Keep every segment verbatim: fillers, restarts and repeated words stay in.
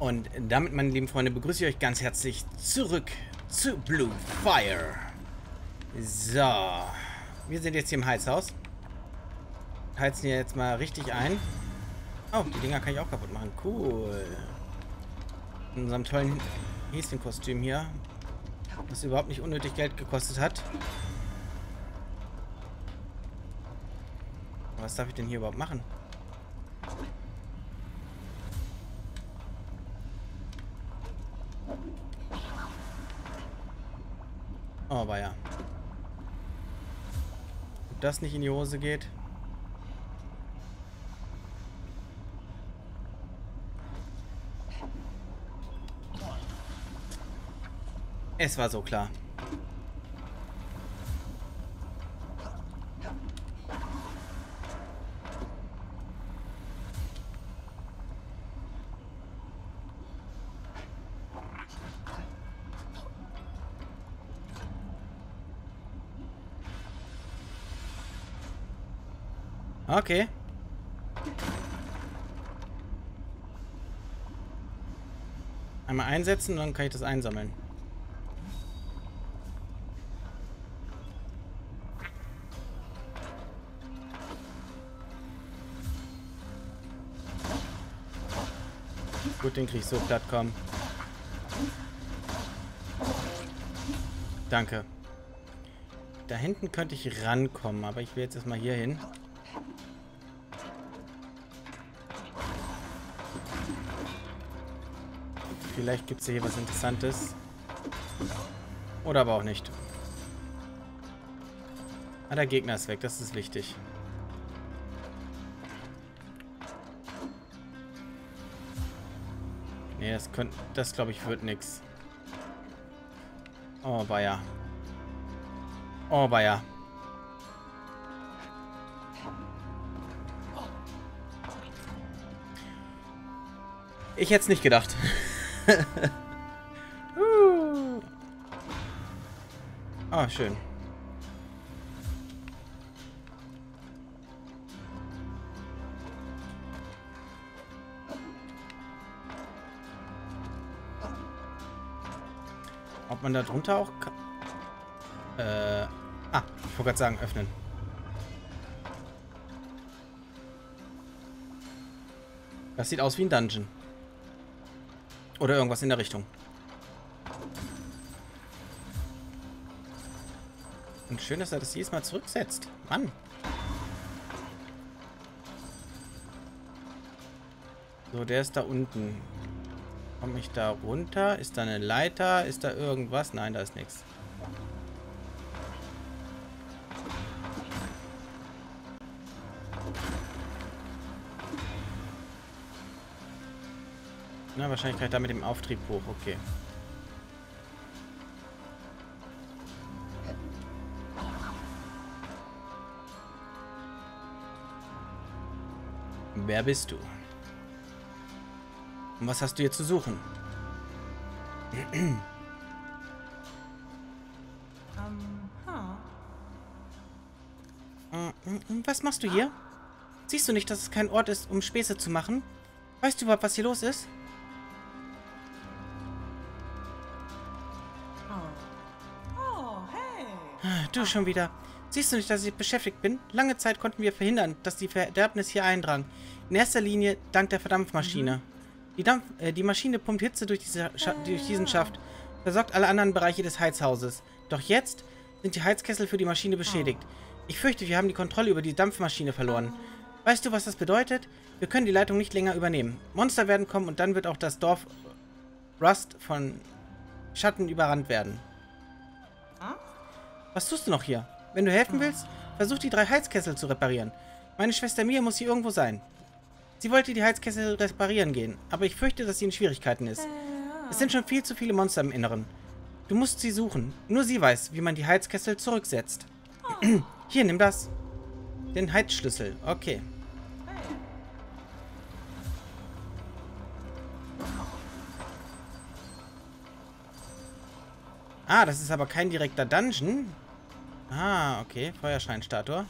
Und damit, meine lieben Freunde, begrüße ich euch ganz herzlich zurück zu Blue Fire. So. Wir sind jetzt hier im Heizhaus. Heizen hier jetzt mal richtig ein. Oh, die Dinger kann ich auch kaputt machen. Cool. In unserem tollen Häschenkostüm hier. Was überhaupt nicht unnötig Geld gekostet hat. Was darf ich denn hier überhaupt machen? Oh, aber ja. Ob das nicht in die Hose geht? Es war so klar. Okay. Einmal einsetzen und dann kann ich das einsammeln. Gut, den krieg ich so platt, komm. Danke. Da hinten könnte ich rankommen, aber ich will jetzt erstmal hier hin. Vielleicht gibt es hier was Interessantes. Oder aber auch nicht. Ah, der Gegner ist weg, das ist wichtig. Nee, das könnte, das glaube ich wird nix. Oh, Bayer. Oh, Bayer. Ich hätte es nicht gedacht. uh. Ah, schön. Ob man da drunter auch kann? Äh. Ah, ich wollte gerade sagen, öffnen. Das sieht aus wie ein Dungeon. Oder irgendwas in der Richtung. Und schön, dass er das jedes Mal zurücksetzt. Mann. So, der ist da unten. Komme ich da runter? Ist da eine Leiter? Ist da irgendwas? Nein, da ist nichts. Na, wahrscheinlich kann ich da mit dem Auftrieb hoch. Okay. Wer bist du? Und was hast du hier zu suchen? Was machst du hier? Siehst du nicht, dass es kein Ort ist, um Späße zu machen? Weißt du überhaupt, was hier los ist? Du schon wieder. Siehst du nicht, dass ich beschäftigt bin? Lange Zeit konnten wir verhindern, dass die Verderbnis hier eindrang. In erster Linie dank der Verdampfmaschine. Die, Dampf äh, die Maschine pumpt Hitze durch, diese durch diesen Schaft, versorgt alle anderen Bereiche des Heizhauses. Doch jetzt sind die Heizkessel für die Maschine beschädigt. Ich fürchte, wir haben die Kontrolle über die Dampfmaschine verloren. Weißt du, was das bedeutet? Wir können die Leitung nicht länger übernehmen. Monster werden kommen und dann wird auch das Dorf Rust von Schatten überrannt werden. Was tust du noch hier? Wenn du helfen willst, versuch die drei Heizkessel zu reparieren. Meine Schwester Mia muss hier irgendwo sein. Sie wollte die Heizkessel reparieren gehen, aber ich fürchte, dass sie in Schwierigkeiten ist. Es sind schon viel zu viele Monster im Inneren. Du musst sie suchen. Nur sie weiß, wie man die Heizkessel zurücksetzt. Hier, nimm das. Den Heizschlüssel. Okay. Ah, das ist aber kein direkter Dungeon. Ah, okay. Feuerscheinstatue.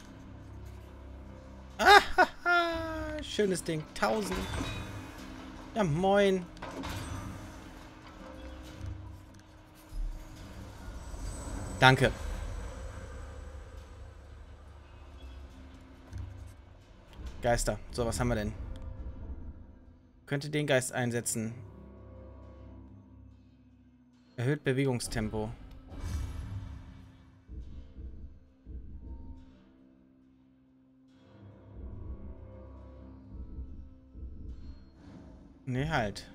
Ah, haha. Schönes Ding. tausend. Ja, moin. Danke. Geister. So, was haben wir denn? Könnte den Geist einsetzen. Erhöht Bewegungstempo. Nee, halt.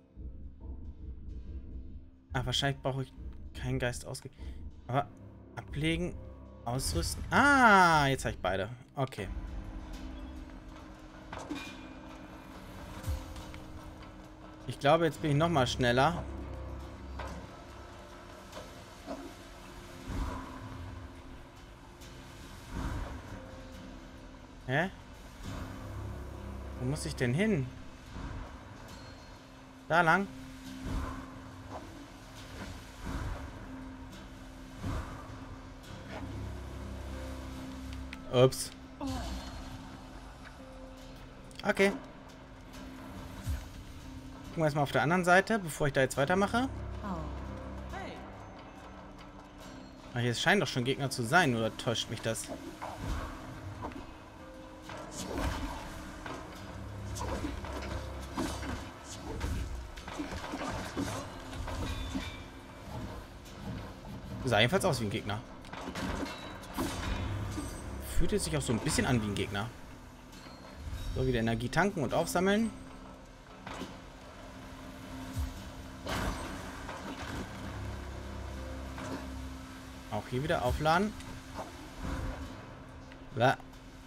Ah, wahrscheinlich brauche ich keinen Geist ausge... Aber ablegen, ausrüsten... Ah, jetzt habe ich beide. Okay. Ich glaube, jetzt bin ich noch mal schneller. Hä? Wo muss ich denn hin? Da lang? Ups. Okay. Gucken wir erstmal auf der anderen Seite, bevor ich da jetzt weitermache. Ah, hier scheinen doch schon Gegner zu sein, oder täuscht mich das? Sah jedenfalls aus wie ein Gegner. Fühlte sich auch so ein bisschen an wie ein Gegner. So, wieder Energie tanken und aufsammeln. Auch hier wieder aufladen. Blah.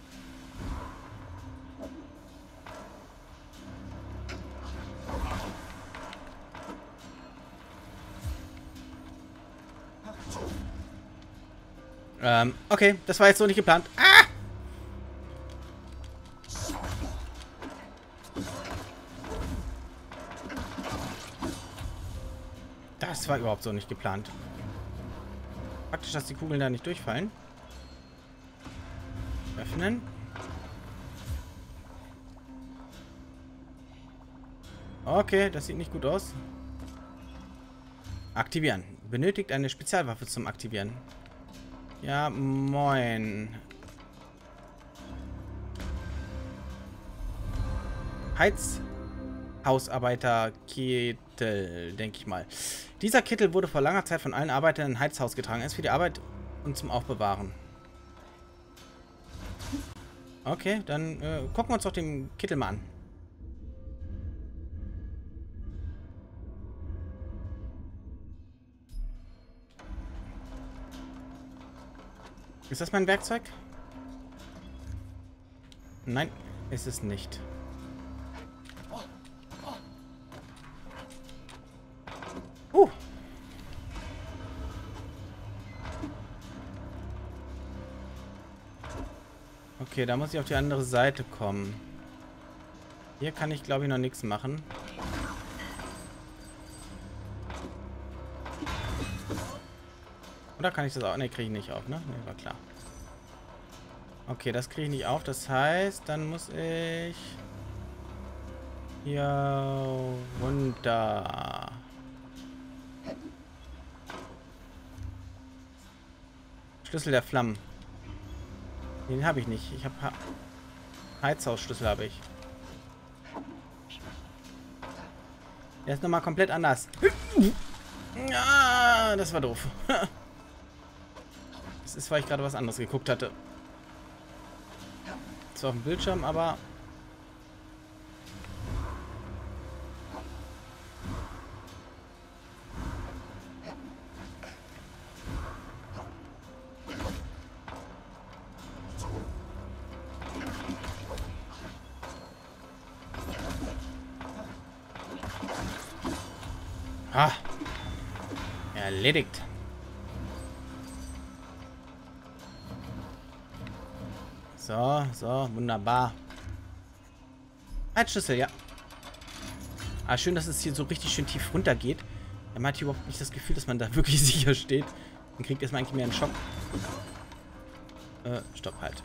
Ähm, okay, das war jetzt so nicht geplant. Ah! Das war überhaupt so nicht geplant. Praktisch, dass die Kugeln da nicht durchfallen. Öffnen. Okay, das sieht nicht gut aus. Aktivieren. Benötigt eine Spezialwaffe zum Aktivieren. Ja, moin. Heizhausarbeiterkittel, denke ich mal. Dieser Kittel wurde vor langer Zeit von allen Arbeitern in ein Heizhaus getragen. Er ist für die Arbeit und zum Aufbewahren. Okay, dann äh, gucken wir uns doch den Kittel mal an. Ist das mein Werkzeug? Nein, ist es nicht. Uh. Okay, da muss ich auf die andere Seite kommen. Hier kann ich, glaube ich, noch nichts machen. Oder kann ich das auch? Ne, kriege ich nicht auf, ne? Ne, war klar. Okay, das kriege ich nicht auf. Das heißt, dann muss ich hier runter. Schlüssel der Flammen. Den habe ich nicht. Ich habe ha Heizhausschlüssel habe ich. Der ist nochmal komplett anders. Ja, das war doof. Das ist, weil ich gerade was anderes geguckt hatte. Zwar auf dem Bildschirm, aber... Ah. Erledigt. So, so, wunderbar. Heizschlüssel, ja. Ah, schön, dass es hier so richtig schön tief runter geht. Man hat hier überhaupt nicht das Gefühl, dass man da wirklich sicher steht. Man kriegt erstmal eigentlich mehr einen Schock. Äh, stopp, halt.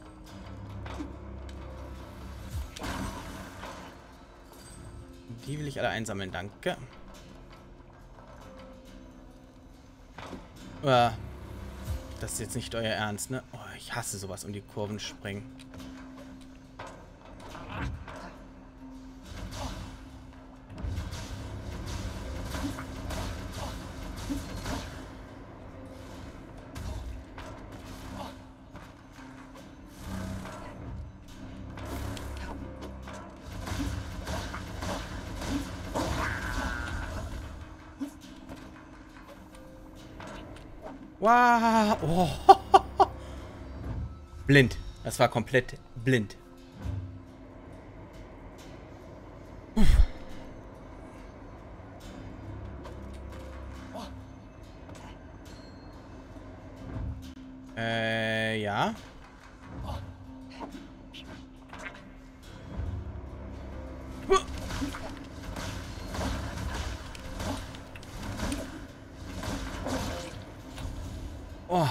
Die will ich alle einsammeln, danke. Äh, Das ist jetzt nicht euer Ernst, ne? Oh, ich hasse sowas um die Kurven springen. Wow. Oh. Blind. Das war komplett blind. Uff. Äh, ja. Oh.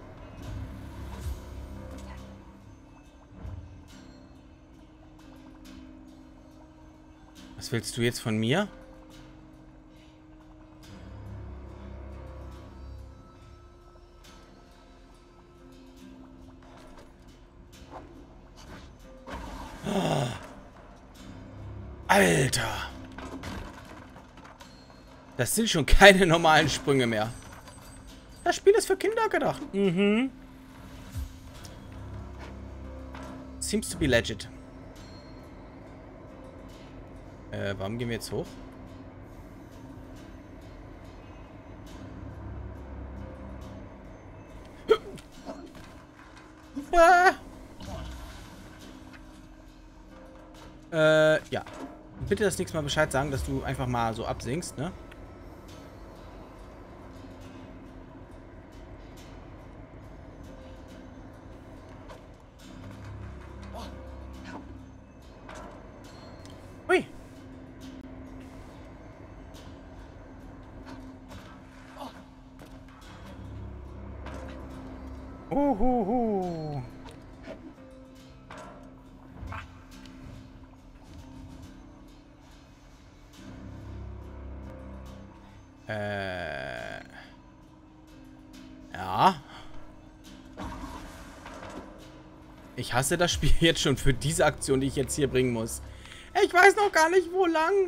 Was willst du jetzt von mir? Oh. Alter. Das sind schon keine normalen Sprünge mehr. Das Spiel ist für Kinder gedacht. Mhm. Seems to be legit. Äh, warum gehen wir jetzt hoch? Ah. Äh, ja. Bitte das nächste Mal Bescheid sagen, dass du einfach mal so absinkst, ne? Ui. Uhuhu. Äh. Ja. Ich hasse das Spiel jetzt schon für diese Aktion, die ich jetzt hier bringen muss. Ich weiß noch gar nicht, wo lang.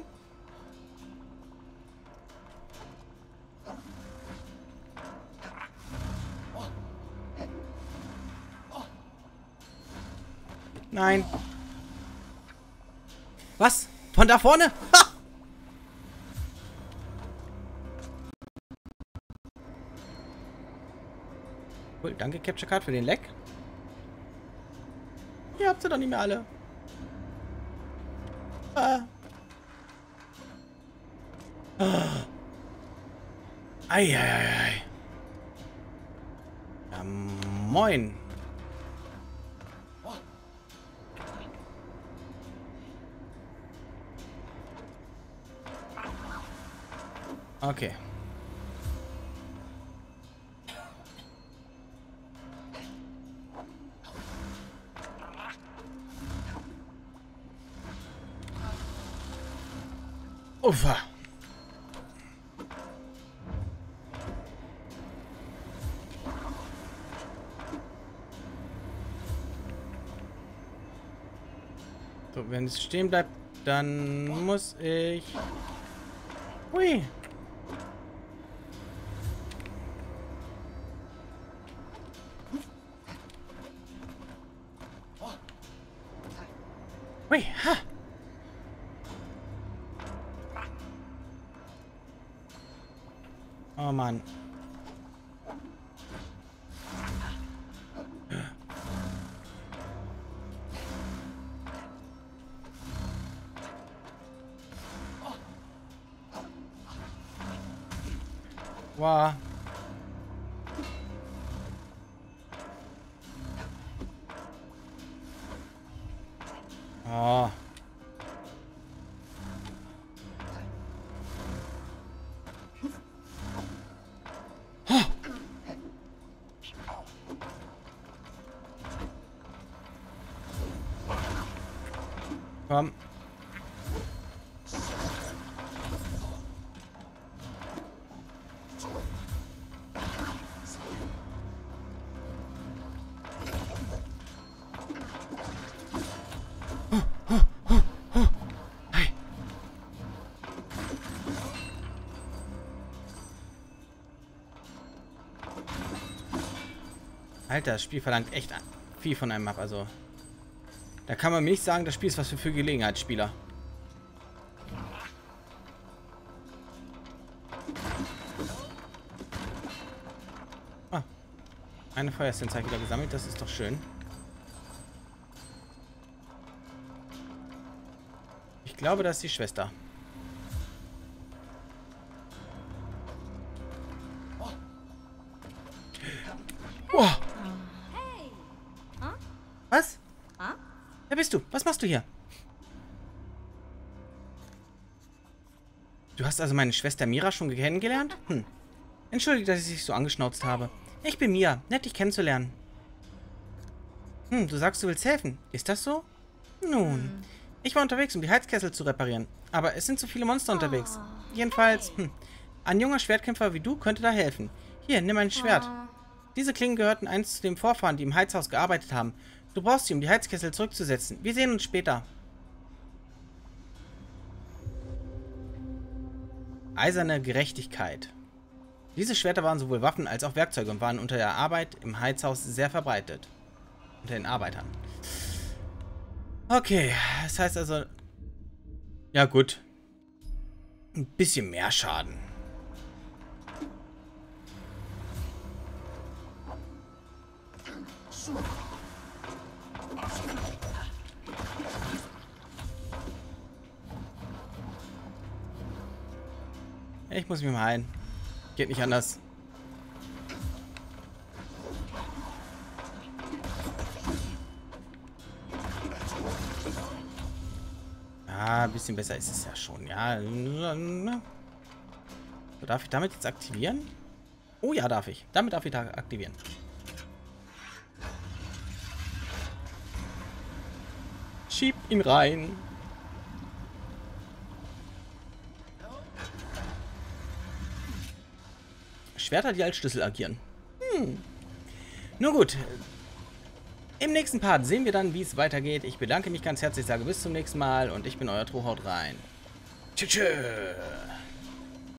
Nein. Was? Von da vorne? Ha! Cool, danke Capture Card für den Leck. Ihr habt sie doch nicht mehr alle. Ah. Ah. Eieiei. Ja, moin. Okay. Ufa. So, wenn es stehen bleibt, dann muss ich... Hui. Hui, ha. Oh Mann. Wow. Oh. Komm. Alter, das Spiel verlangt echt viel von einem ab. Also, da kann man mir nicht sagen, das Spiel ist was für, für Gelegenheitsspieler. Ah, eine Feueressenz habe ich wieder gesammelt. Das ist doch schön. Ich glaube, das ist die Schwester. Oh. Was? Wer bist du? Was machst du hier? Du hast also meine Schwester Mira schon kennengelernt? Hm. Entschuldige, dass ich dich so angeschnauzt habe. Ich bin Mia. Nett, dich kennenzulernen. Hm, du sagst, du willst helfen. Ist das so? Nun, ich war unterwegs, um die Heizkessel zu reparieren. Aber es sind zu viele Monster unterwegs. Jedenfalls, hm, ein junger Schwertkämpfer wie du könnte da helfen. Hier, nimm ein Schwert. Diese Klingen gehörten einst zu den Vorfahren, die im Heizhaus gearbeitet haben. Du brauchst sie, um die Heizkessel zurückzusetzen. Wir sehen uns später. Eiserne Gerechtigkeit. Diese Schwerter waren sowohl Waffen als auch Werkzeuge und waren unter der Arbeit im Heizhaus sehr verbreitet. Unter den Arbeitern. Okay, das heißt also... Ja gut. Ein bisschen mehr Schaden. Ich muss mich mal heilen. Geht nicht anders. Ja, ein bisschen besser ist es ja schon. Ja. So, darf ich damit jetzt aktivieren? Oh ja, darf ich. Damit darf ich da aktivieren. Schieb ihn rein. Schwerter, die als Schlüssel agieren. Hm. Nun gut. Im nächsten Part sehen wir dann, wie es weitergeht. Ich bedanke mich ganz herzlich, sage bis zum nächsten Mal und ich bin euer Trohaut rein. Tschüss.